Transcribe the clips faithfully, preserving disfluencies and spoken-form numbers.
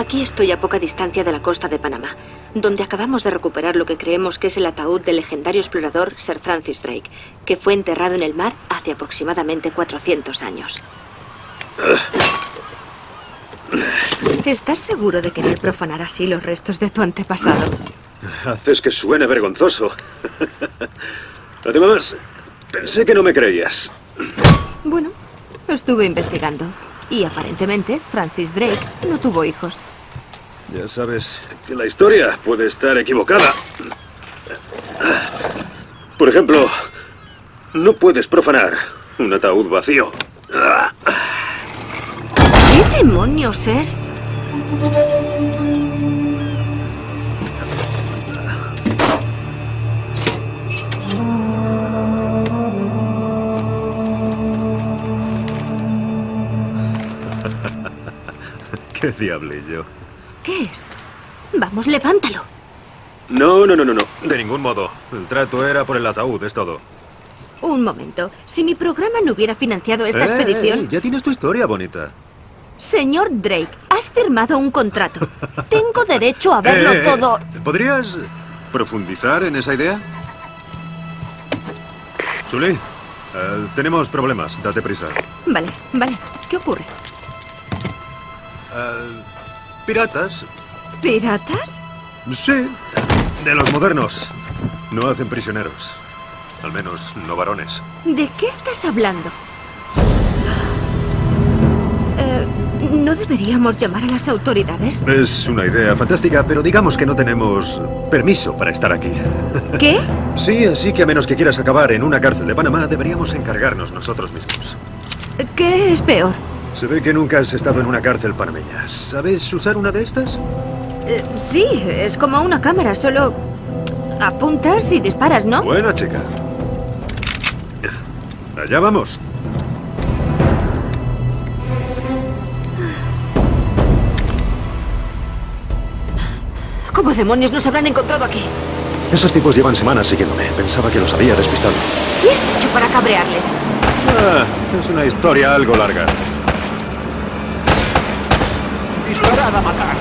Aquí estoy a poca distancia de la costa de Panamá, donde acabamos de recuperar lo que creemos que es el ataúd del legendario explorador Sir Francis Drake, que fue enterrado en el mar hace aproximadamente cuatrocientos años. ¿Estás seguro de querer profanar así los restos de tu antepasado? Haces que suene vergonzoso. Además, pensé que no me creías. Bueno, estuve investigando. Y aparentemente, Francis Drake no tuvo hijos. Ya sabes que la historia puede estar equivocada. Por ejemplo, no puedes profanar un ataúd vacío. ¿Qué demonios es? ¡Qué diablillo! ¿Qué es? Vamos, levántalo. No, no, no, no, no. De ningún modo. El trato era por el ataúd, es todo. Un momento. Si mi programa no hubiera financiado esta Eh, expedición... eh, ya tienes tu historia, bonita. Señor Drake, has firmado un contrato. Tengo derecho a verlo Eh, eh, todo. ¿Podrías profundizar en esa idea? Sully, eh, tenemos problemas. Date prisa. Vale, vale. ¿Qué ocurre? Eh, piratas. ¿Piratas? Sí, de los modernos. No hacen prisioneros. Al menos no varones. ¿De qué estás hablando? Eh, ¿No deberíamos llamar a las autoridades? Es una idea fantástica, pero digamos que no tenemos permiso para estar aquí. ¿Qué? Sí, así que a menos que quieras acabar en una cárcel de Panamá, deberíamos encargarnos nosotros mismos. ¿Qué es peor? Se ve que nunca has estado en una cárcel panameña. ¿Sabes usar una de estas? Eh, sí, es como una cámara, solo apuntas y disparas, ¿no? Buena chica. Allá vamos. ¿Cómo demonios nos habrán encontrado aquí? Esos tipos llevan semanas siguiéndome. Pensaba que los había despistado. ¿Qué has hecho para cabrearles? Ah, es una historia algo larga. ¡Disparad a matar!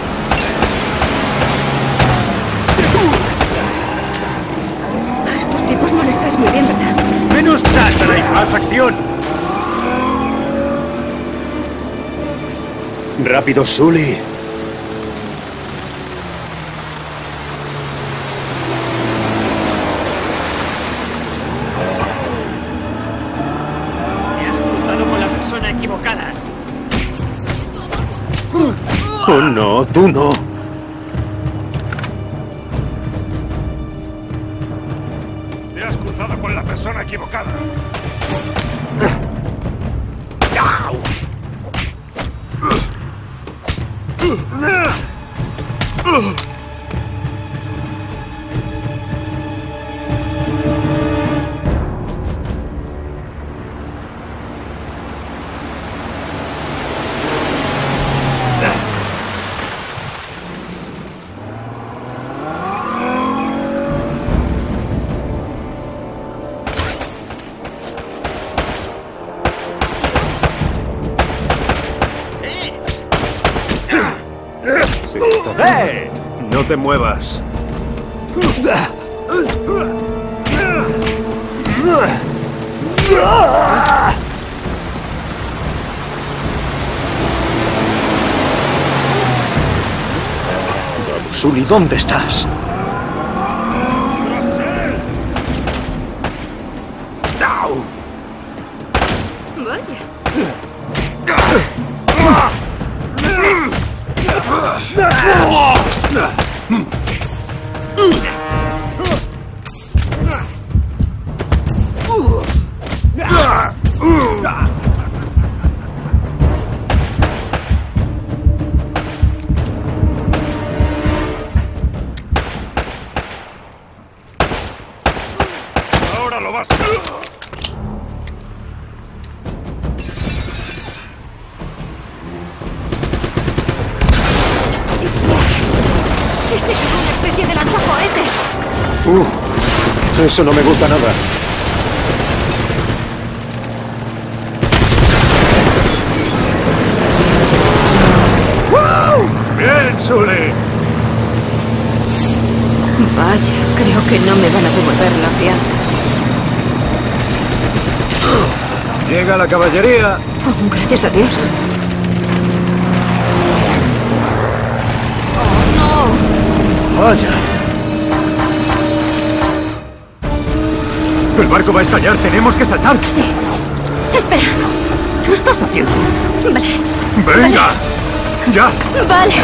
A estos tipos no les caes muy bien, ¿verdad? ¡Menos cháchara y más acción! Rápido, Sully. Te has cruzado con la persona equivocada. Oh, no, tú no. Te has cruzado con la persona equivocada. Sí, ¡eh! No te muevas. Vamos, Sully, ¿dónde estás? Vaya. Ahora lo vas. Ese es una especie de lanzacohetes. Uh, eso no me gusta nada. ¡Bien, Sully! Vaya, creo que no me van a devolver la fianza. Llega la caballería. Oh, gracias a Dios. Oh, no. Vaya. El barco va a estallar. Tenemos que saltar. Sí. Espera. ¿Qué estás haciendo? Vale. ¡Venga! Vale. ¡Ya! Vale.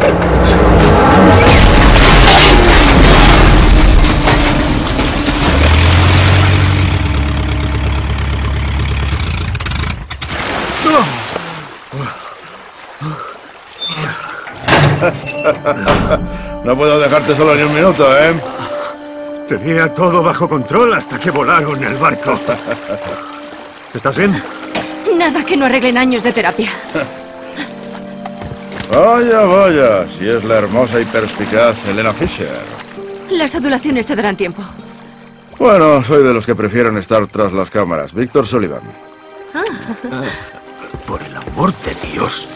No puedo dejarte solo ni un minuto, ¿eh? Tenía todo bajo control hasta que volaron el barco. ¿Estás bien? Nada que no arreglen años de terapia. Vaya, vaya, si es la hermosa y perspicaz Helena Fisher. Las adulaciones te darán tiempo. Bueno, soy de los que prefieren estar tras las cámaras. Víctor Sullivan. Ah. Por el amor de Dios.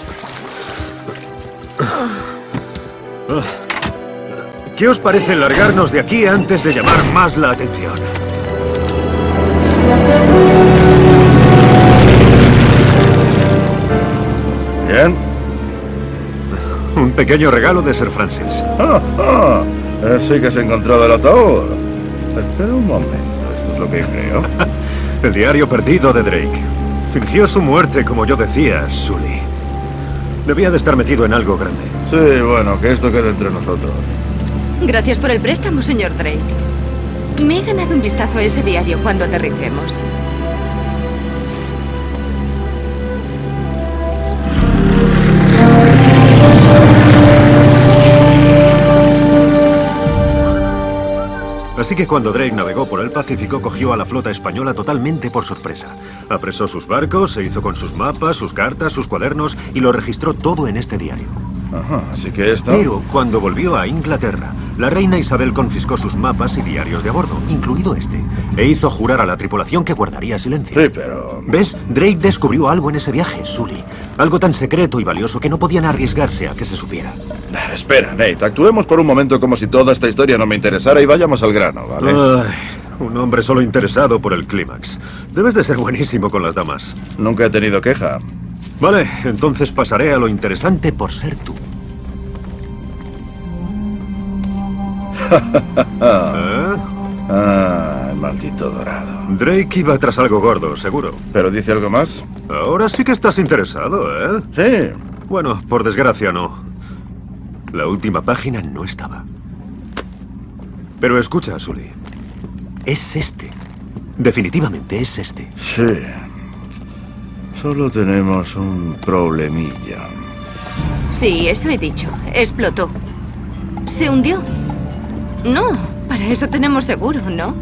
¿Qué os parece largarnos de aquí antes de llamar más la atención? ¿Bien? Un pequeño regalo de Sir Francis. Ah, ah, así que has encontrado el ataúd. Espera un momento, ¿esto es lo que creo? El diario perdido de Drake. Fingió su muerte, como yo decía, Sully. Debía de estar metido en algo grande. Sí, bueno, que esto quede entre nosotros. Gracias por el préstamo, señor Drake. Me he ganado un vistazo a ese diario cuando aterricemos. Así que cuando Drake navegó por el Pacífico, cogió a la flota española totalmente por sorpresa. Apresó sus barcos, se hizo con sus mapas, sus cartas, sus cuadernos y lo registró todo en este diario. Ajá, así que esto... Pero cuando volvió a Inglaterra, la reina Isabel confiscó sus mapas y diarios de a bordo, incluido este, e hizo jurar a la tripulación que guardaría silencio. Sí, pero... ¿Ves? Drake descubrió algo en ese viaje, Sully. Algo tan secreto y valioso que no podían arriesgarse a que se supiera. Espera, Nate, actuemos por un momento como si toda esta historia no me interesara y vayamos al grano, ¿vale? Ay, un hombre solo interesado por el clímax. Debes de ser buenísimo con las damas. Nunca he tenido queja. Vale, entonces pasaré a lo interesante por ser tú. ¿Eh? Ah, el maldito dorado. Drake iba tras algo gordo, seguro. ¿Pero dice algo más? Ahora sí que estás interesado, ¿eh? Sí. Bueno, por desgracia no. La última página no estaba. Pero escucha, Sully. Es este. Definitivamente es este. Sí. Solo tenemos un problemilla. Sí, eso he dicho. Explotó. ¿Se hundió? No, para eso tenemos seguro, ¿no?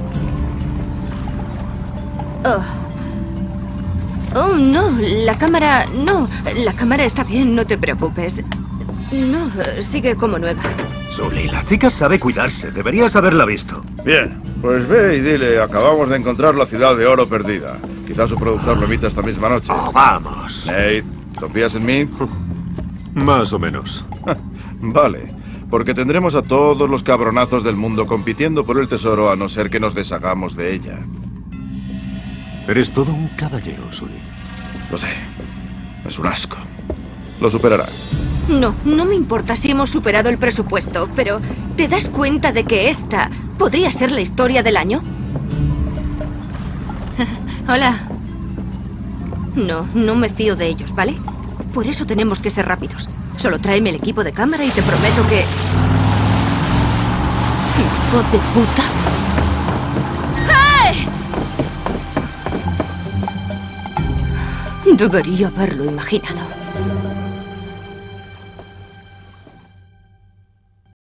Oh. Oh, no, la cámara... No, la cámara está bien, no te preocupes. No, sigue como nueva. Sully, la chica sabe cuidarse. Deberías haberla visto. Bien, pues ve y dile, acabamos de encontrar la ciudad de oro perdida. Quizás su productor lo emita esta misma noche. Oh, vamos. Nate, ¿confías en mí? Más o menos. Vale, porque tendremos a todos los cabronazos del mundo compitiendo por el tesoro a no ser que nos deshagamos de ella. Eres todo un caballero, Sully. Lo sé. Es un asco. Lo superará. No, no me importa si hemos superado el presupuesto, pero ¿te das cuenta de que esta podría ser la historia del año? Hola. No, no me fío de ellos, ¿vale? Por eso tenemos que ser rápidos. Solo tráeme el equipo de cámara y te prometo que... ¡Hijo de puta! ¡Hey! Debería haberlo imaginado.